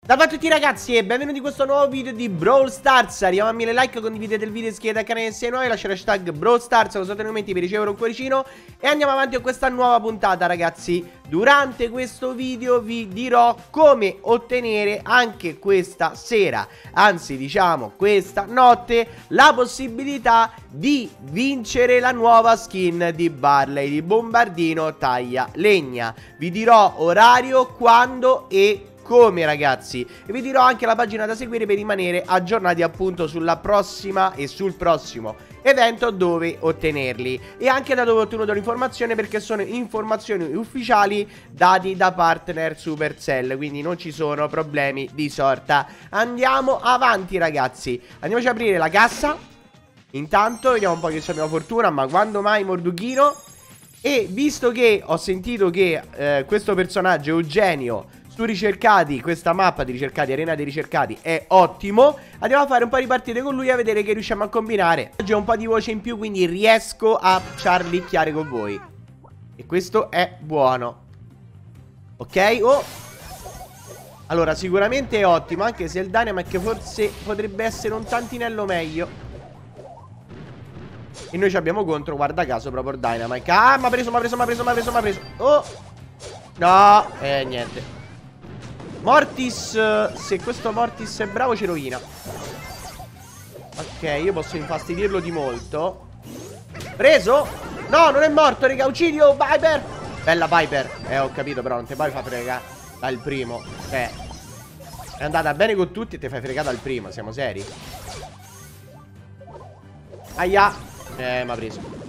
Salve a tutti ragazzi e benvenuti in questo nuovo video di Brawl Stars. Arriviamo a 1000 like, condividete il video, iscrivetevi al canale se nuovi, lasciate hashtag Brawl Stars, lo sotto nei commenti per ricevere un cuoricino. E andiamo avanti con questa nuova puntata ragazzi. Durante questo video vi dirò come ottenere anche questa sera, anzi diciamo questa notte, la possibilità di vincere la nuova skin di Barley, di Bombardino Taglia Legna. Vi dirò orario, quando e come ragazzi, e vi dirò anche la pagina da seguire per rimanere aggiornati appunto sulla prossima e sul prossimo evento dove ottenerli, e anche da dove ho ottenuto l'informazione, perché sono informazioni ufficiali dati da partner Supercell, quindi non ci sono problemi di sorta. Andiamo avanti ragazzi, andiamoci ad aprire la cassa. Intanto vediamo un po' che abbiamo fortuna, ma quando mai Morduchino. E visto che ho sentito che questo personaggio Eugenio su ricercati, questa mappa di ricercati, arena dei ricercati, è ottimo, andiamo a fare un po' di partite con lui a vedere che riusciamo a combinare. Oggi ho un po' di voce in più, quindi riesco a ciarlicchiare con voi, e questo è buono. Ok, oh. Allora sicuramente è ottimo, anche se il Dynamite forse potrebbe essere un tantinello meglio. E noi ci abbiamo contro, guarda caso, proprio il Dynamite. Ah, mi ha preso. Oh, no, niente. Mortis, se questo Mortis è bravo ci rovina. Ok, io posso infastidirlo di molto. Preso? No, non è morto, raga, uccidio, Piper. Bella Piper. Ho capito, però non ti puoi far fregare dal primo. È andata bene con tutti e ti fai fregare dal primo, siamo seri? Aia. Mi ha preso.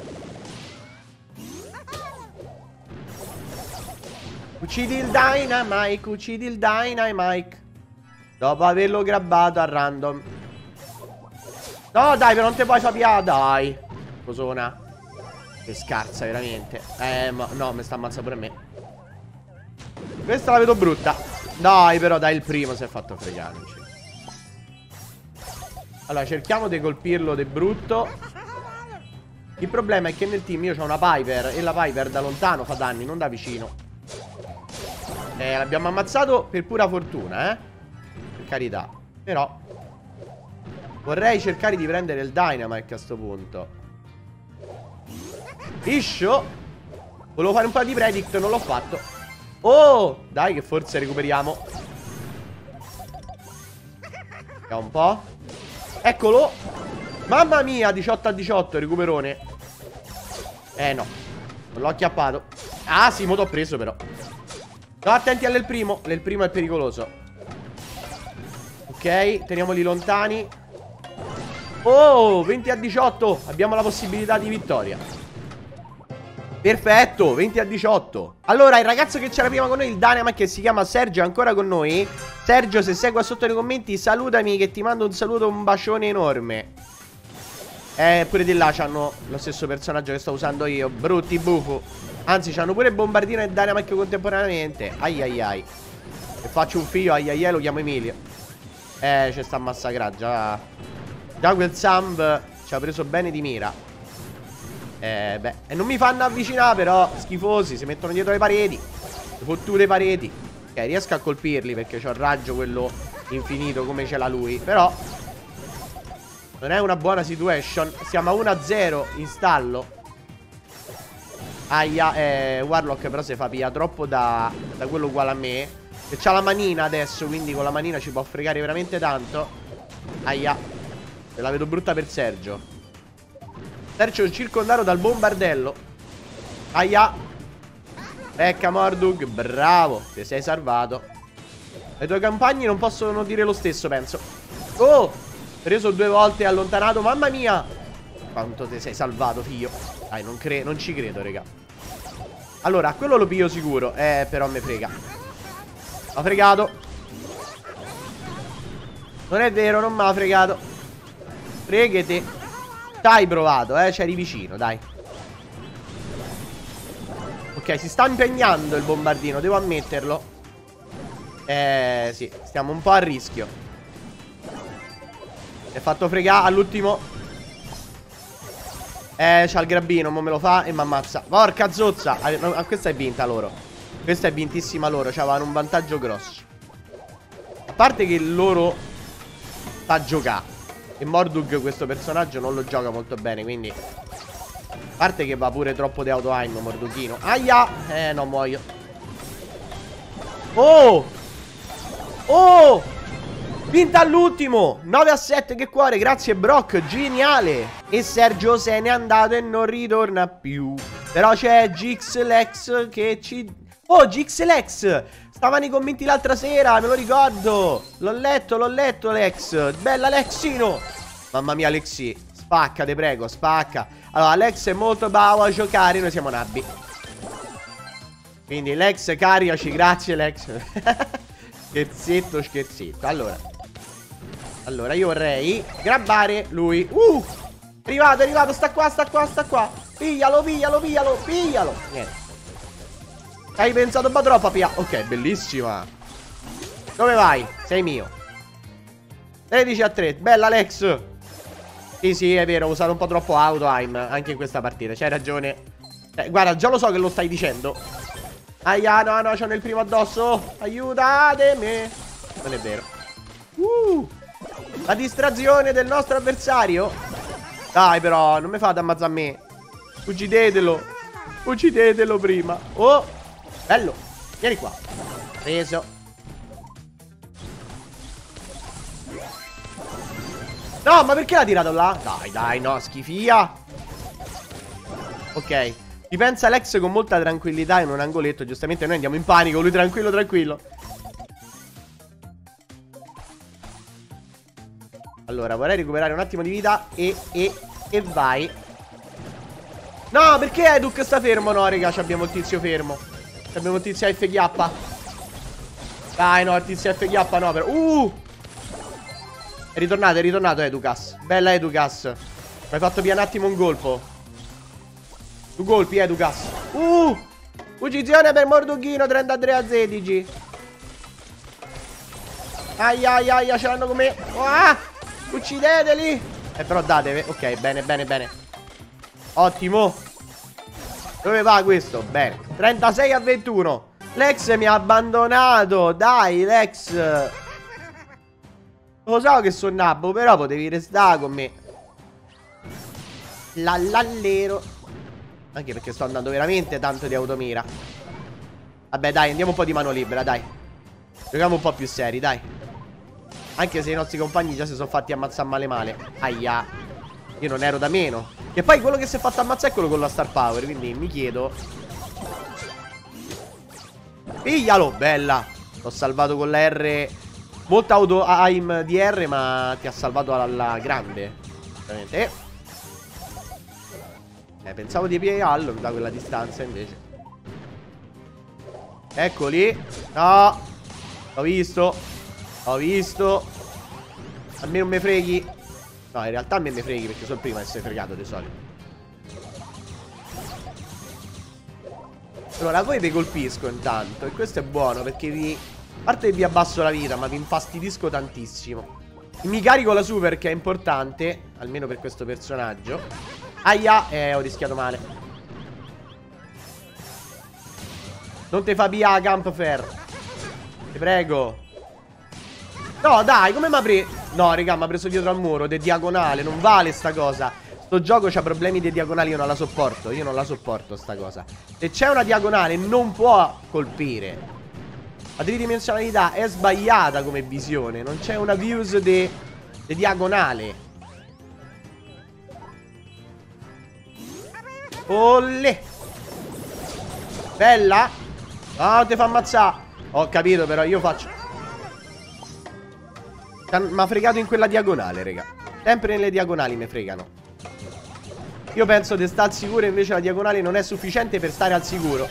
Uccidi il Dynamite, uccidi il Dynamite. Dopo averlo grabbato a random. No dai, però non te puoi fare, dai. Cosona. Che scarsa veramente. No, mi sta ammazzando pure a me. Questa la vedo brutta. Dai, però dai, il primo si è fatto fregare. Allora cerchiamo di colpirlo di brutto. Il problema è che nel team io ho una Piper, e la Piper da lontano fa danni, non da vicino. L'abbiamo ammazzato per pura fortuna, per carità. Però vorrei cercare di prendere il Dynamite a sto punto. Liscio. Volevo fare un po' di predict, non l'ho fatto. Oh, dai che forse recuperiamo. Vediamo un po'. Eccolo. Mamma mia, 18-18, recuperone. No, non l'ho acchiappato. Ah sì, mo t'ho preso però. No, attenti al primo. Il primo è pericoloso. Ok, teniamoli lontani. Oh, 20-18. Abbiamo la possibilità di vittoria. Perfetto, 20-18. Allora, il ragazzo che c'era prima con noi, il Dynamite, che si chiama Sergio, è ancora con noi. Sergio, se sei qua sotto nei commenti, salutami, che ti mando un saluto, un bacione enorme. Pure di là c'hanno lo stesso personaggio che sto usando io. Brutti bufo. Anzi, c'hanno pure Bombardino e Dynamite contemporaneamente. Ai ai ai. E faccio un figlio, ai ai ai, lo chiamo Emilio. Ci sta a massacrare. Già quel Samb ci ha preso bene di mira. E non mi fanno avvicinare però. Schifosi, si mettono dietro le pareti. Le fottute pareti. Ok, riesco a colpirli perché c'ho il raggio quello infinito come ce l'ha lui. Però non è una buona situation. Siamo a 1-0 in stallo. Aia, Warlock però si fa pia troppo da quello uguale a me. E c'ha la manina adesso, quindi con la manina ci può fregare veramente tanto. Aia. Se la vedo brutta per Sergio. Sergio è un circondato dal bombardello. Aia. Becca Mordug, bravo, ti sei salvato. Le tue compagni non possono dire lo stesso, penso. Oh, preso 2 volte e allontanato, mamma mia. Quanto ti sei salvato, figlio. Dai, non ci credo, raga. Allora, quello lo piglio sicuro. Però mi frega. M'ha fregato. Non è vero, non mi ha fregato. Freghete. T'hai provato, c'eri vicino, dai. Ok, si sta impegnando il bombardino, devo ammetterlo. Sì, stiamo un po' a rischio. Si è fatto fregare all'ultimo. C'ha il grabbino, mo me lo fa e mi ammazza. Porca zozza. Questa è vinta loro. Questa è vintissima loro. C'avevano un vantaggio grosso. parte che loro sa giocare. E Morduk questo personaggio non lo gioca molto bene, quindi a parte che va pure troppo di auto-aim Mordukino. Aia! No, muoio. Oh! Oh! Vinta all'ultimo! 9-7, che cuore, grazie Brock, geniale! E Sergio se n'è andato e non ritorna più. Però c'è Gixlex che ci... Oh, Gixlex! Stava nei commenti l'altra sera, me lo ricordo. L'ho letto, Lex. Bella Lexino. Mamma mia, Lexi. Spacca, te prego, spacca. Allora, Lex è molto bravo a giocare, noi siamo nabbi. Quindi, Lex, caricaci, grazie, Lex. Scherzetto, scherzetto. Allora, io vorrei grabbare lui. È arrivato, sta qua. Piglialo. Niente. Hai pensato un po' troppo, Pia. Ok, bellissima. Dove vai? Sei mio. 13-3. Bella, Alex. Sì, è vero. Ho usato un po' troppo auto-aim anche in questa partita. C'hai ragione. Guarda, già lo so che lo stai dicendo. Aia, no, c'ho nel primo addosso. Aiutatemi. Non è vero. La distrazione del nostro avversario. Dai, però, non mi fate ammazzare a me. Uccidetelo prima. Oh. Bello, vieni qua. Preso. No, ma perché l'ha tirato là? Dai, no, schifia. Ok. Ci pensa Alex con molta tranquillità in un angoletto. Giustamente noi andiamo in panico. Lui tranquillo. Allora, vorrei recuperare un attimo di vita. E vai. No, perché Eduk sta fermo? No, raga, abbiamo il tizio fermo. Abbiamo il tizio FK. Dai, no, il tizio FK no, però. È ritornato Educas. Bella Educas. Mi hai fatto via un attimo un colpo. 2 colpi, Educas. Uccisione per Mordughino, 33-16. Aia, ce l'hanno con me. Uccideteli. Però datevi. Ok, bene. Ottimo. Dove va questo? Bene. 36-21. Lex mi ha abbandonato. Dai, Lex. Lo so che sono nabbo, però potevi restare con me. Lallero. Anche perché sto andando veramente tanto di automira. Vabbè, dai, andiamo un po' di mano libera, dai. Giochiamo un po' più seri, dai. Anche se i nostri compagni già si sono fatti ammazzare male. Aia. Io non ero da meno. E poi quello che si è fatto ammazzare è quello con la star power. Quindi mi chiedo. Piglialo, bella. L'ho salvato con la R. Molta auto-aim di R, ma ti ha salvato alla grande. Veramente. Pensavo di pigliarlo da quella distanza invece. Eccoli. No. L'ho visto. A me non mi freghi. No, in realtà a me mi freghi perché sono il primo a essere fregato di solito. Allora, voi vi colpisco intanto. E questo è buono perché a parte che vi abbasso la vita, ma vi infastidisco tantissimo. Mi carico la super che è importante. Almeno per questo personaggio. Aia, ho rischiato male. Non te fa via Campfair. Ti prego. No, dai, come mi ha preso? No, raga, mi ha preso dietro al muro. De diagonale, non vale sta cosa. Sto gioco c'ha problemi di diagonali, io non la sopporto. Io non la sopporto sta cosa. Se c'è una diagonale non può colpire. La tridimensionalità è sbagliata come visione. Non c'è una views di diagonale. Olle. Bella. No, ti fa ammazzare. Ho capito, però io faccio. Mi ha fregato in quella diagonale, raga. Sempre nelle diagonali mi fregano. Io penso di stare al sicuro, invece la diagonale non è sufficiente per stare al sicuro.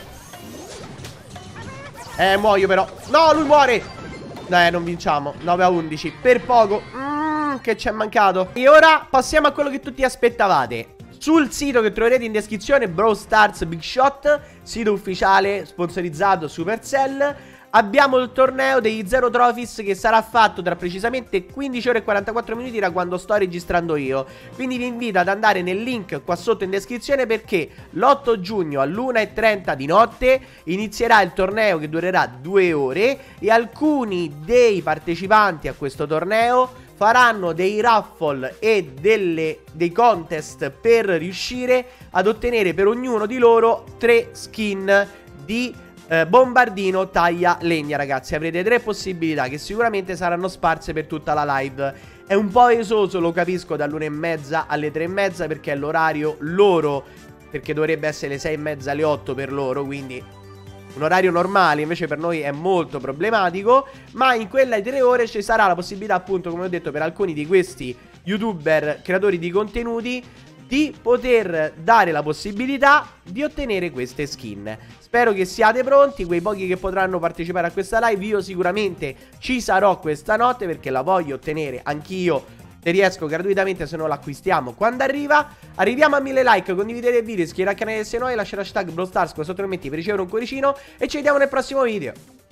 Muoio però. No, lui muore. Non vinciamo. 9-11. Per poco. Che ci è mancato. E ora passiamo a quello che tutti aspettavate. Sul sito che troverete in descrizione, Brawl Stars Big Shot, sito ufficiale sponsorizzato Supercell. abbiamo il torneo degli Zero Trophies che sarà fatto tra precisamente 15 ore e 44 minuti da quando sto registrando io. Quindi vi invito ad andare nel link qua sotto in descrizione, perché l'8 giugno all'1:30 di notte inizierà il torneo che durerà 2 ore e alcuni dei partecipanti a questo torneo faranno dei raffle e dei contest per riuscire ad ottenere per ognuno di loro 3 skin di bombardino taglia legna, ragazzi. Avrete 3 possibilità che sicuramente saranno sparse per tutta la live. È un po' esoso, lo capisco, dall'1:30 alle 3:30 perché è l'orario loro, perché dovrebbe essere le 6:30 alle 8 per loro, quindi un orario normale. Invece per noi è molto problematico. Ma in quelle 3 ore ci sarà la possibilità, appunto, come ho detto, per alcuni di questi youtuber creatori di contenuti di poter dare la possibilità di ottenere queste skin. Spero che siate pronti, quei pochi che potranno partecipare a questa live. Io sicuramente ci sarò questa notte perché la voglio ottenere anch'io, se riesco, gratuitamente, se no l'acquistiamo quando arriva. Arriviamo a 1000 like, condividete il video, iscrivetevi al canale se no e lasciate l'hashtag BrawlStars qua sotto nei commenti per ricevere un cuoricino. E ci vediamo nel prossimo video.